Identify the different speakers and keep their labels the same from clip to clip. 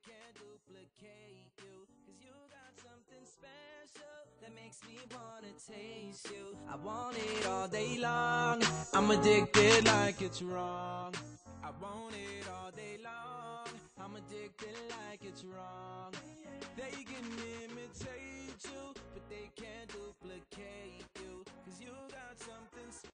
Speaker 1: can't duplicate you. Cause you got something special that makes me wanna taste you. I want it all day long. I'm addicted like it's wrong. I want it all day long. I'm addicted like it's wrong. They can imitate you, but they can't duplicate you. Cause you got something special.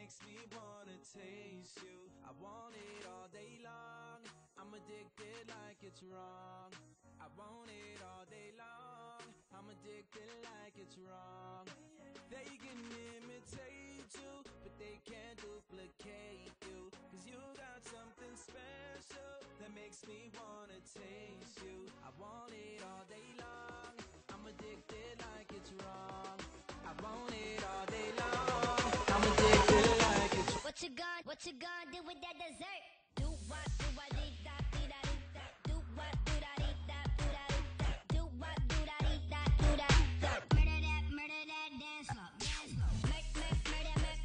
Speaker 1: makes me wanna taste you. I want it all day long. I'm addicted like it's wrong. I want it all day long. I'm addicted like it's wrong. They can imitate you, but they can't duplicate you. 'Cause you got something special that makes me wanna taste you. I want it all day long. I'm addicted like it's wrong. I want it all day long. I'm addicted like it's wrong.
Speaker 2: What you gonna do with that dessert? Do what, do what, dee da, dee da, dee da. Do what, do da, dee da, do da, dee da. Do what, do da, dee da, do da, dee da. Murder that, dance floor, dance floor. Murder that, murder that,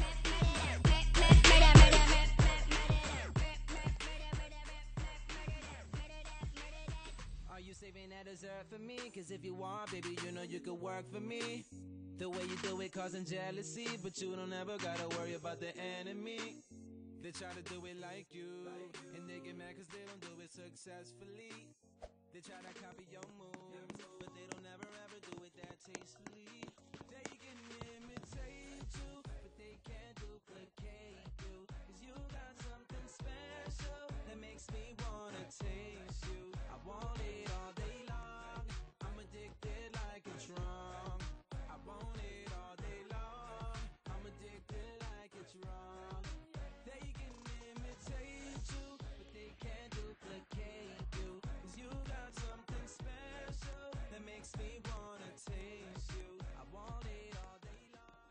Speaker 1: Are you saving that dessert for me? 'Cause if you are, baby, you know you could work for me. The way you do it causing jealousy, but you don't ever gotta worry about the enemy. They try to do it like you, and they get mad 'cause they don't do it successfully. They try to copy your moves, but they don't ever ever do it that tastefully. They can imitate you, but they can't duplicate you. 'Cause you got something special that makes me wanna taste you. I want it all day long. I'm addicted like it's wrong. I want it all day long. I'm addicted like it's wrong. They can imitate you, but they can't duplicate you. 'Cause you got something special that makes me wanna taste you. I want it all day long.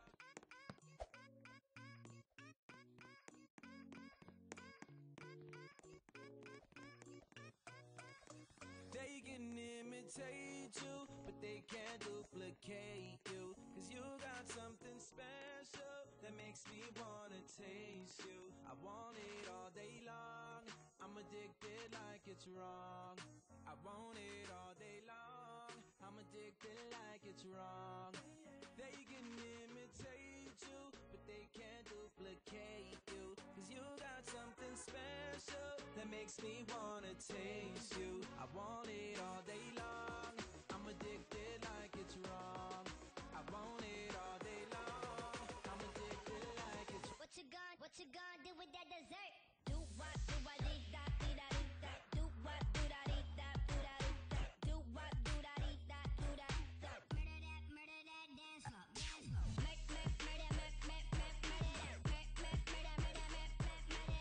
Speaker 1: They can imitate you, but they can't duplicate you. 'Cause you got something special that makes me wanna taste you. I want it all day long. I'm addicted like it's wrong. I want it all day long. I'm addicted like it's wrong. They can imitate you, but they can't duplicate you. 'Cause you got something special that makes me wanna taste you. I want it all day long. I'm addicted like it's wrong. I want it all day long. I'm addicted like it's wrong.
Speaker 2: what you gonna do with that dessert? Do what, dee da, dee da, dee da. Do what, do da, dee da, do da, dee da. Do what, do da, dee da, do da, dee da. Murder that, dance floor, dance floor.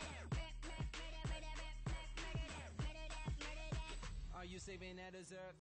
Speaker 1: Are you saving that dessert?